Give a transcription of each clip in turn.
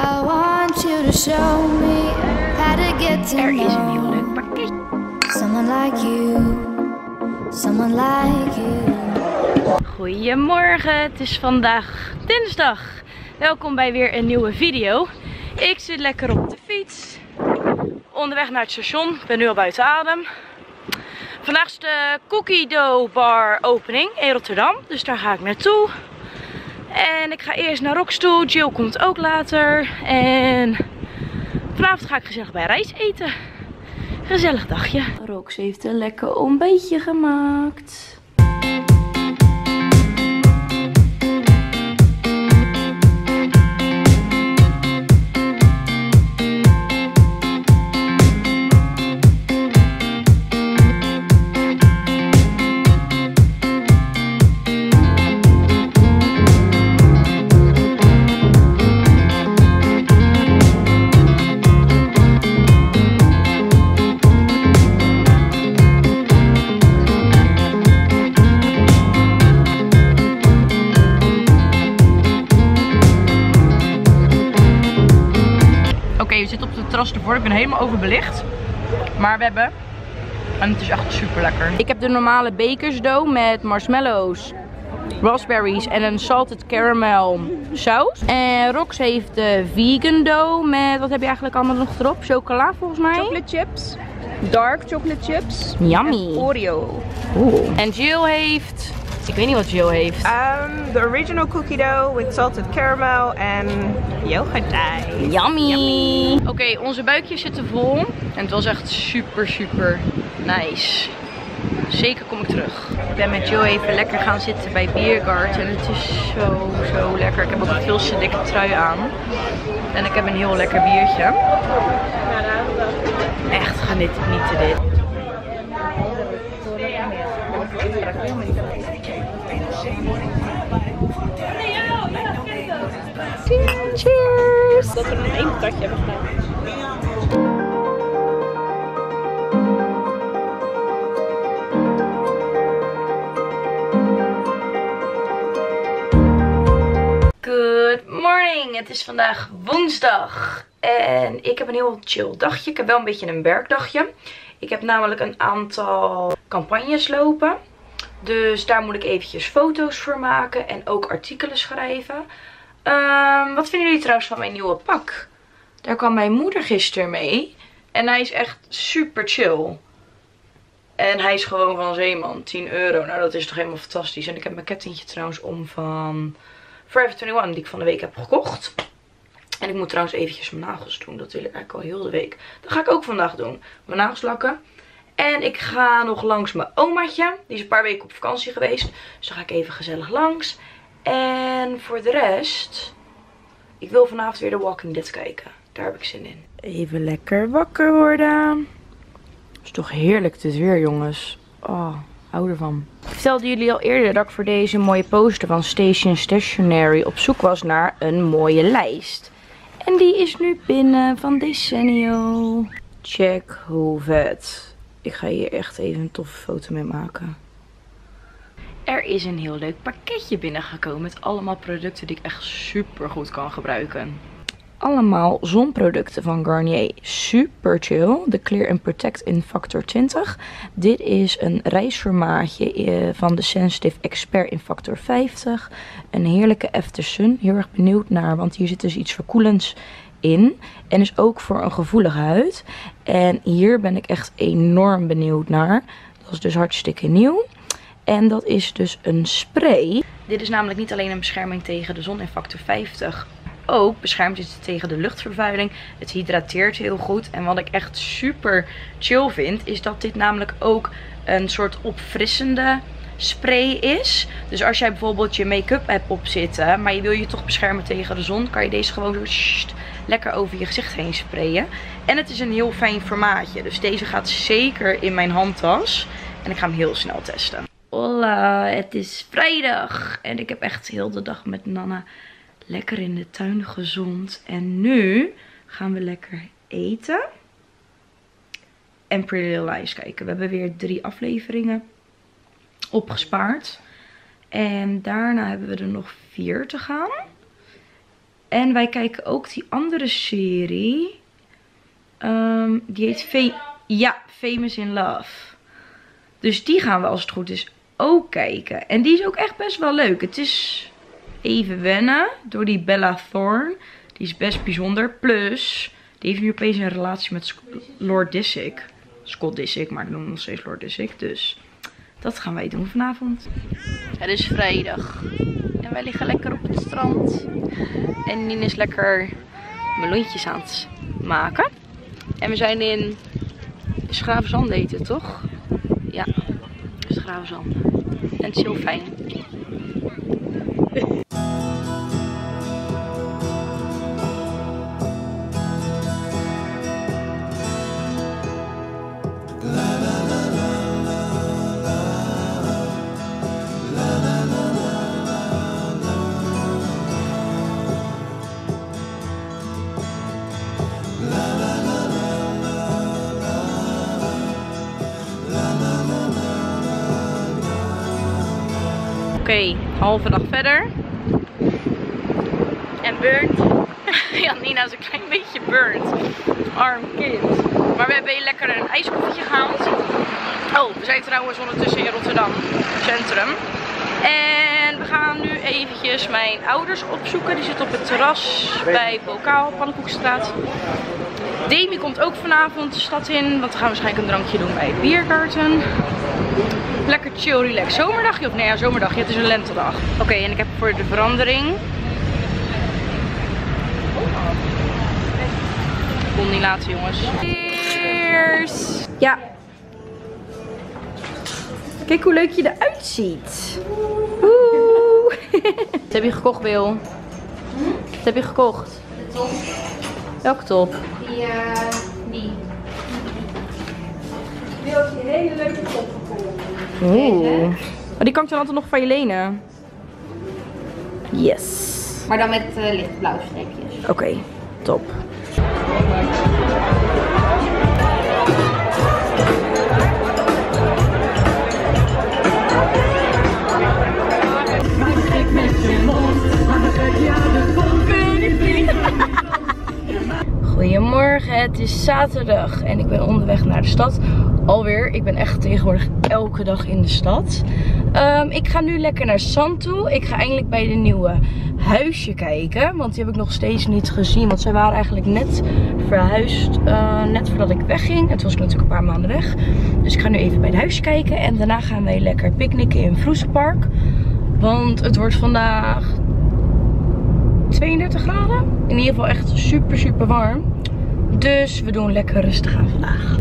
I want you to show me how to get to know. Er is een heel leuk pakketje. Someone like you. Someone like you. Goedemorgen, het is vandaag dinsdag. Welkom bij weer een nieuwe video. Ik zit lekker op de fiets. Onderweg naar het station. Ik ben nu al buiten adem. Vandaag is de Cookie Dough Bar opening in Rotterdam. Dus daar ga ik naartoe. En ik ga eerst naar Rox toe. Jill komt ook later. En vanavond ga ik gezellig bij Rijs eten. Gezellig dagje. Rox heeft een lekker ontbijtje gemaakt. We zitten op de terras ervoor. Ik ben helemaal overbelicht. Maar we hebben... En het is echt super lekker. Ik heb de normale bakersdough met marshmallows, raspberries en een salted caramel saus. En Rox heeft de vegan dough met... Wat heb je eigenlijk allemaal nog erop? Chocola volgens mij. Chocolate chips. Dark chocolate chips. Yummy. En Oreo. Oeh. En Jill heeft... Ik weet niet wat Jill heeft. The original cookie dough with salted caramel en yoghurt. Yummy. Oké, onze buikjes zitten vol. En het was echt super nice. Zeker kom ik terug. Ik ben met Jill even lekker gaan zitten bij Biergarten. En het is zo lekker. Ik heb ook een veel te dikke trui aan. En ik heb een heel lekker biertje. Echt genieten dit. Cheers! Dat we er één patatje hebben gedaan. Good morning! Het is vandaag woensdag. En ik heb een heel chill dagje. Ik heb wel een beetje een werkdagje. Ik heb namelijk een aantal campagnes lopen. Dus daar moet ik eventjes foto's voor maken. En ook artikelen schrijven. Wat vinden jullie trouwens van mijn nieuwe pak? Daar kwam mijn moeder gisteren mee. En hij is echt super chill. En hij is gewoon van Zeeman. 10 euro. Nou, dat is toch helemaal fantastisch. En ik heb mijn kettingje trouwens om van Forever 21. Die ik van de week heb gekocht. En ik moet trouwens eventjes mijn nagels doen. Dat wil ik eigenlijk al heel de week. Dat ga ik ook vandaag doen. Mijn nagels lakken. En ik ga nog langs mijn omaatje. Die is een paar weken op vakantie geweest. Dus daar ga ik even gezellig langs. En voor de rest... Ik wil vanavond weer The Walking Dead kijken. Daar heb ik zin in. Even lekker wakker worden. Het is toch heerlijk dit weer, jongens. Oh, hou ervan. Ik vertelde jullie al eerder dat ik voor deze mooie poster van Station Stationery op zoek was naar een mooie lijst. En die is nu binnen van Decennial. Check hoe vet. Ik ga hier echt even een toffe foto mee maken. Er is een heel leuk pakketje binnengekomen met allemaal producten die ik echt super goed kan gebruiken. Allemaal zonproducten van Garnier. Super chill. De Clear and Protect in factor 20. Dit is een reisformaatje van de Sensitive Expert in factor 50. Een heerlijke Aftersun. Heel erg benieuwd naar, want hier zit dus iets verkoelends in. En is ook voor een gevoelige huid. En hier ben ik echt enorm benieuwd naar. Dat is dus hartstikke nieuw. En dat is dus een spray. Dit is namelijk niet alleen een bescherming tegen de zon in factor 50. Ook beschermt het tegen de luchtvervuiling. Het hydrateert heel goed. En wat ik echt super chill vind, is dat dit namelijk ook een soort opfrissende spray is. Dus als jij bijvoorbeeld je make-up hebt opzitten, maar je wil je toch beschermen tegen de zon, kan je deze gewoon zo lekker over je gezicht heen sprayen. En het is een heel fijn formaatje. Dus deze gaat zeker in mijn handtas. En ik ga hem heel snel testen. Hola, het is vrijdag. En ik heb echt heel de dag met Nana lekker in de tuin gezond. En nu gaan we lekker eten. En Pretty Little Lies kijken. We hebben weer 3 afleveringen opgespaard. En daarna hebben we er nog 4 te gaan. En wij kijken ook die andere serie. Die heet Famous in Love. Dus die gaan we als het goed is ook kijken. En die is ook echt best wel leuk. Het is even wennen door die Bella Thorne. Die is best bijzonder. Plus, die heeft nu opeens een relatie met Lord Disick. Scott Disick, maar ik noem hem nog steeds Lord Disick. Dus dat gaan wij doen vanavond. Het is vrijdag. En wij liggen lekker op het strand. En Nien is lekker meloentjes aan het maken. En we zijn in Schravenzand eten, toch? Ja, Schravenzand. En het is heel fijn. Oké, halve dag verder. En burnt. Ja, Nina is een klein beetje burnt. Arm kind. Maar we hebben hier lekker een ijskoffietje gehaald. Oh, we zijn trouwens ondertussen in Rotterdam Centrum. En we gaan nu eventjes mijn ouders opzoeken. Die zitten op het terras bij Bokaal, Pannenkoekstraat. Demi komt ook vanavond de stad in. Want we gaan waarschijnlijk een drankje doen bij Biergarten. Lekker chill, relax. Zomerdagje? Of nee, ja, zomerdagje. Het is een lentedag. Oké, en ik heb voor de verandering... Ik kon niet laten, jongens. Cheers! Ja. Kijk hoe leuk je eruit ziet. Oeh. Wat heb je gekocht, Wil? Wat heb je gekocht? De top. Welke top? Die. Wil je een hele leuke top gekocht? Oeh. Oh, die kan ik dan altijd nog van je lenen. Yes. Maar dan met lichtblauwe streepjes. Oké, top. Goedemorgen, het is zaterdag en ik ben onderweg naar de stad. Alweer, ik ben echt tegenwoordig elke dag in de stad. Ik ga nu lekker naar Zand toe. Ik ga eindelijk bij de nieuwe huisje kijken. Want die heb ik nog steeds niet gezien. Want zij waren eigenlijk net verhuisd. Net voordat ik wegging. En toen was ik natuurlijk een paar maanden weg. Dus ik ga nu even bij het huisje kijken. En daarna gaan wij lekker picknicken in Vroesenpark. Want het wordt vandaag 32 graden. In ieder geval echt super super warm. Dus we doen lekker rustig aan vandaag.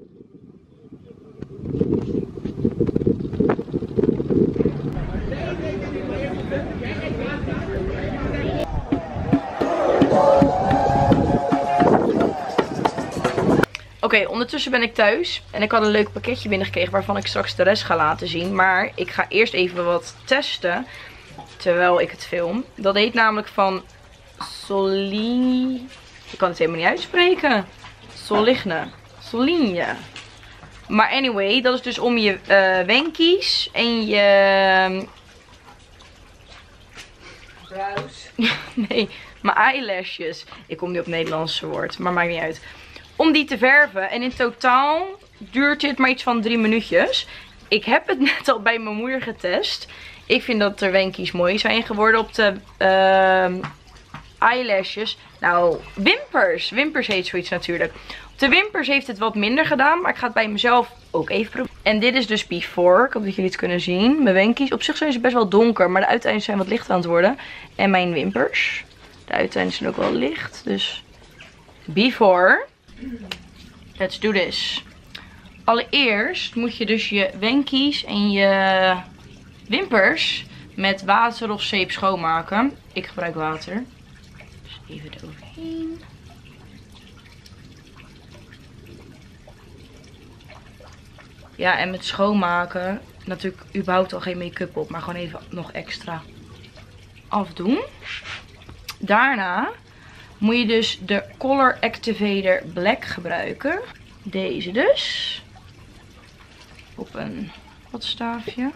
Oké, ondertussen ben ik thuis. En ik had een leuk pakketje binnengekregen waarvan ik straks de rest ga laten zien. Maar ik ga eerst even wat testen terwijl ik het film. Dat heet namelijk van Soline. Ik kan het helemaal niet uitspreken. Soline. Maar anyway, dat is dus om je wenkies en je... Brows. Nee, mijn eyelashes. Ik kom niet op het Nederlandse woord, maar maakt niet uit. Om die te verven. En in totaal duurt dit maar iets van 3 minuutjes. Ik heb het net al bij mijn moeder getest. Ik vind dat er wenkies mooi zijn geworden op de eyelashes. Nou, wimpers. Wimpers heet zoiets natuurlijk. Op de wimpers heeft het wat minder gedaan. Maar ik ga het bij mezelf ook even proberen. En dit is dus before. Ik hoop dat jullie het kunnen zien. Mijn wenkies. Op zich zijn ze best wel donker. Maar de uiteinden zijn wat lichter aan het worden. En mijn wimpers. De uiteinden zijn ook wel licht. Dus before. Let's do this. Allereerst moet je dus je wenkies en je wimpers met water of zeep schoonmaken. Ik gebruik water. Dus even eroverheen. Ja, en met schoonmaken natuurlijk überhaupt al geen make-up op. Maar gewoon even nog extra afdoen. Daarna moet je dus de Color Activator Black gebruiken. Deze dus. Op een potstaafje.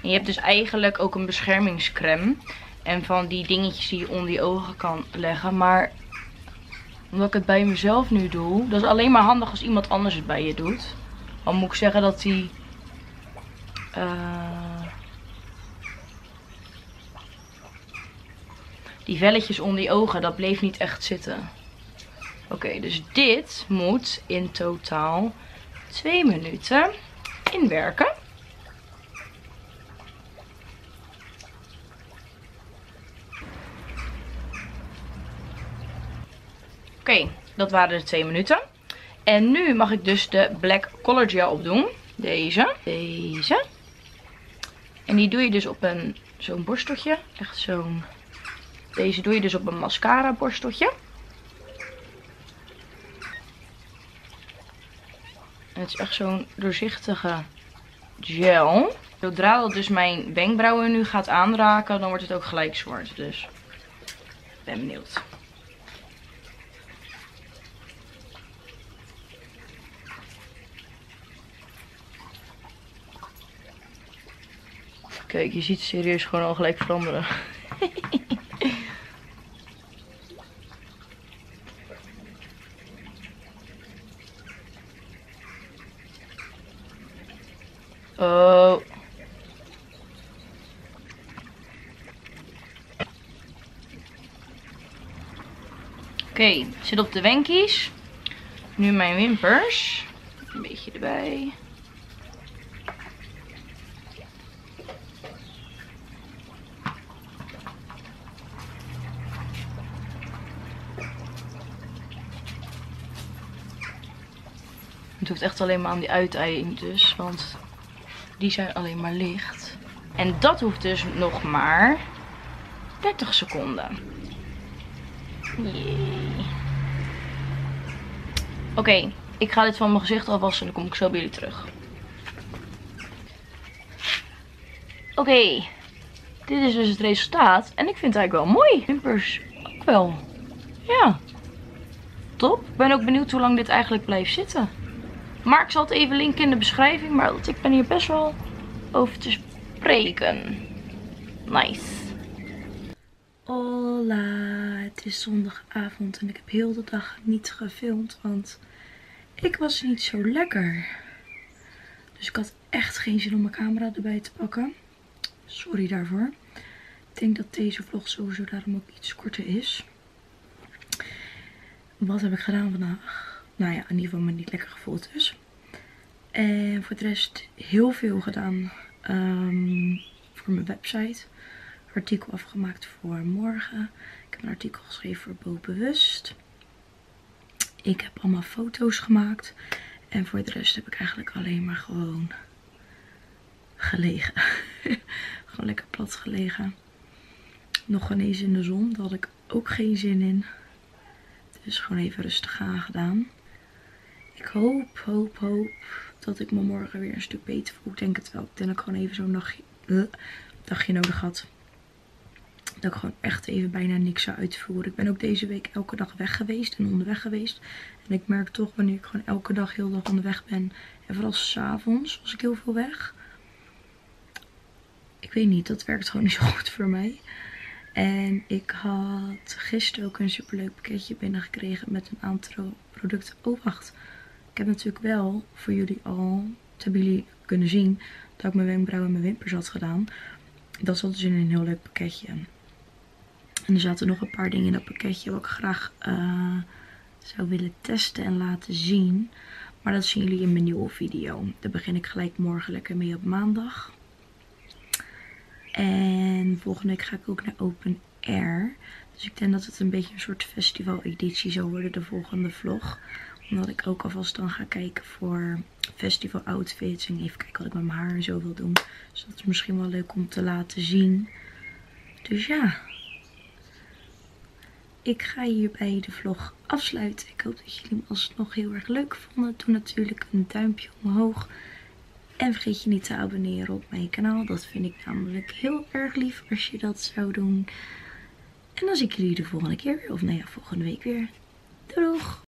En je hebt dus eigenlijk ook een beschermingscrème. En van die dingetjes die je onder je ogen kan leggen. Maar omdat ik het bij mezelf nu doe. Dat is alleen maar handig als iemand anders het bij je doet. Dan moet ik zeggen dat die velletjes onder je ogen, dat bleef niet echt zitten. Oké, dus dit moet in totaal 2 minuten inwerken. Oké, dat waren de 2 minuten. En nu mag ik dus de Black Color Gel opdoen. Deze. En die doe je dus op zo'n borsteltje. Echt zo'n... Deze doe je dus op een mascara borsteltje. En het is echt zo'n doorzichtige gel. Zodra dat dus mijn wenkbrauwen nu gaat aanraken, dan wordt het ook gelijk zwart. Dus ik ben benieuwd. Kijk, je ziet serieus gewoon al gelijk veranderen. Oh. Oké, zit op de wenkies. Nu mijn wimpers. Een beetje erbij. Het hoeft echt alleen maar aan die uiteind dus, want die zijn alleen maar licht. En dat hoeft dus nog maar 30 seconden. Oké, ik ga dit van mijn gezicht afwassen en dan kom ik zo bij jullie terug. Oké, dit is dus het resultaat. En ik vind het eigenlijk wel mooi. Wimpers ook wel. Ja, top. Ik ben ook benieuwd hoe lang dit eigenlijk blijft zitten. Maar ik zal het even linken in de beschrijving. Maar ik ben hier best wel over te spreken. Nice. Hola, het is zondagavond en ik heb heel de dag niet gefilmd. Want ik was niet zo lekker. Dus ik had echt geen zin om mijn camera erbij te pakken. Sorry daarvoor. Ik denk dat deze vlog sowieso daarom ook iets korter is. Wat heb ik gedaan vandaag? Nou ja, in ieder geval me niet lekker gevoeld dus. En voor de rest heel veel gedaan voor mijn website. Artikel afgemaakt voor morgen. Ik heb een artikel geschreven voor Bovenbewust. Ik heb allemaal foto's gemaakt. En voor de rest heb ik eigenlijk alleen maar gewoon gelegen. Gewoon lekker plat gelegen. Nog ineens in de zon. Daar had ik ook geen zin in. Dus gewoon even rustig aan gedaan. Ik hoop dat ik me morgen weer een stuk beter voel. Ik denk het wel. Ik denk dat ik gewoon even zo'n dagje nodig had. Dat ik gewoon echt even bijna niks zou uitvoeren. Ik ben ook deze week elke dag weg geweest en onderweg geweest. En ik merk toch wanneer ik gewoon elke dag heel de dag onderweg ben. En vooral 's avonds was ik heel veel weg. Ik weet niet, dat werkt gewoon niet zo goed voor mij. En ik had gisteren ook een superleuk pakketje binnengekregen met een aantal producten. Oh wacht, ik heb natuurlijk wel voor jullie al, dat hebben jullie kunnen zien, dat ik mijn wenkbrauwen en mijn wimpers had gedaan. Dat zat dus in een heel leuk pakketje. En er zaten nog een paar dingen in dat pakketje wat ik graag zou willen testen en laten zien. Maar dat zien jullie in mijn nieuwe video. Daar begin ik gelijk morgen lekker mee op maandag. En volgende week ga ik ook naar Open Air. Dus ik denk dat het een beetje een soort festival editie zal worden, de volgende vlog. Omdat ik ook alvast dan ga kijken voor festival outfits. En even kijken wat ik met mijn haar en zo wil doen. Dus dat is misschien wel leuk om te laten zien. Dus ja. Ik ga hierbij de vlog afsluiten. Ik hoop dat jullie hem alsnog heel erg leuk vonden. Doe natuurlijk een duimpje omhoog. En vergeet je niet te abonneren op mijn kanaal. Dat vind ik namelijk heel erg lief als je dat zou doen. En dan zie ik jullie de volgende keer weer. Of nou ja, volgende week weer. Doei doeg!